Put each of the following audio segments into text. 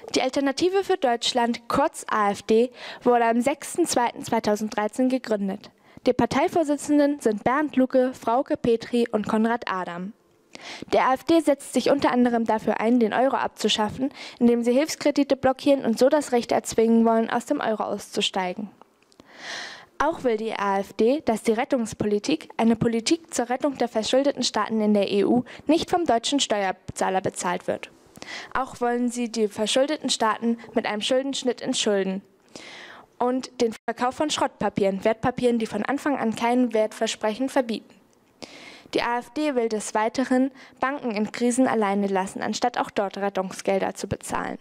Die Alternative für Deutschland, kurz AfD, wurde am 6.2.2013 gegründet. Die Parteivorsitzenden sind Bernd Lucke, Frauke Petri und Konrad Adam. Der AfD setzt sich unter anderem dafür ein, den Euro abzuschaffen, indem sie Hilfskredite blockieren und so das Recht erzwingen wollen, aus dem Euro auszusteigen. Auch will die AfD, dass die Rettungspolitik, eine Politik zur Rettung der verschuldeten Staaten in der EU, nicht vom deutschen Steuerzahler bezahlt wird. Auch wollen sie die verschuldeten Staaten mit einem Schuldenschnitt entschulden und den Verkauf von Schrottpapieren, Wertpapieren, die von Anfang an keinen Wert versprechen, verbieten. Die AfD will des Weiteren Banken in Krisen alleine lassen, anstatt auch dort Rettungsgelder zu bezahlen.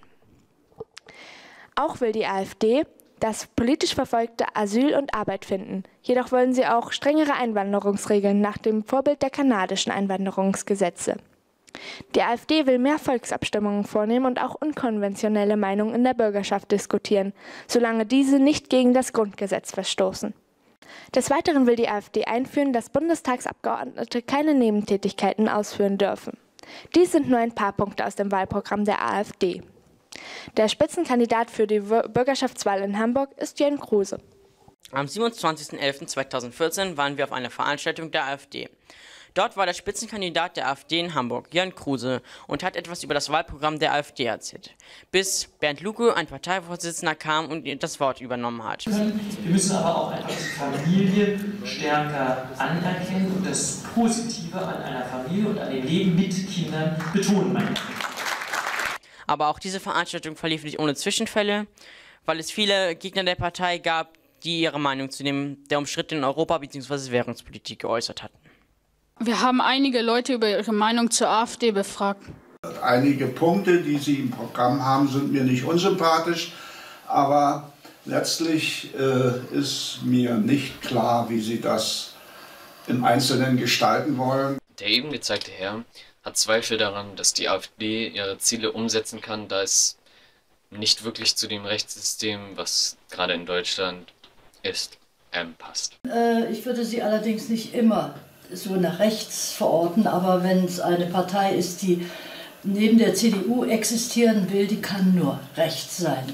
Auch will die AfD, dass politisch Verfolgte Asyl und Arbeit finden. Jedoch wollen sie auch strengere Einwanderungsregeln nach dem Vorbild der kanadischen Einwanderungsgesetze. Die AfD will mehr Volksabstimmungen vornehmen und auch unkonventionelle Meinungen in der Bürgerschaft diskutieren, solange diese nicht gegen das Grundgesetz verstoßen. Des Weiteren will die AfD einführen, dass Bundestagsabgeordnete keine Nebentätigkeiten ausführen dürfen. Dies sind nur ein paar Punkte aus dem Wahlprogramm der AfD. Der Spitzenkandidat für die Bürgerschaftswahl in Hamburg ist Jörn Kruse. Am 27.11.2014 waren wir auf einer Veranstaltung der AfD. Dort war der Spitzenkandidat der AfD in Hamburg, Jörn Kruse, und hat etwas über das Wahlprogramm der AfD erzählt. Bis Bernd Lucke, ein Parteivorsitzender, kam und das Wort übernommen hat. Wir müssen aber auch einfach die Familie stärker anerkennen und das Positive an einer Familie und an dem Leben mit Kindern betonen, meine Damen. Aber auch diese Veranstaltung verlief nicht ohne Zwischenfälle, weil es viele Gegner der Partei gab, die ihre Meinung zu der umstrittenen Europa- bzw. Währungspolitik geäußert hatten. Wir haben einige Leute über ihre Meinung zur AfD befragt. Einige Punkte, die sie im Programm haben, sind mir nicht unsympathisch, aber letztlich ist mir nicht klar, wie sie das im Einzelnen gestalten wollen. Der eben gezeigte Herr hat Zweifel daran, dass die AfD ihre Ziele umsetzen kann, da es nicht wirklich zu dem Rechtssystem, was gerade in Deutschland ist, passt. Ich würde sie allerdings nicht immer so nach rechts verorten, aber wenn es eine Partei ist, die neben der CDU existieren will, die kann nur rechts sein.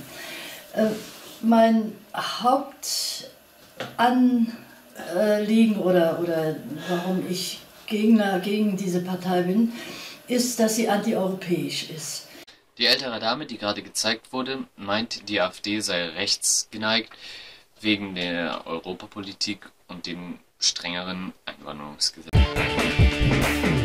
Mein Hauptanliegen oder warum ich Gegner gegen diese Partei bin, ist, dass sie antieuropäisch ist. Die ältere Dame, die gerade gezeigt wurde, meint, die AfD sei rechts geneigt wegen der Europapolitik und den strengeren Einwanderungsgesetzen.